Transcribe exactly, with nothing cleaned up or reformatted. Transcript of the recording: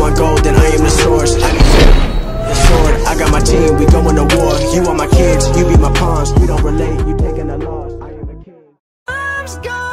my goal, then I am the source. I got the sword, I got my team, we going to war. You are my kids, you be my pawns. We don't relate, you taking the loss. I am a king.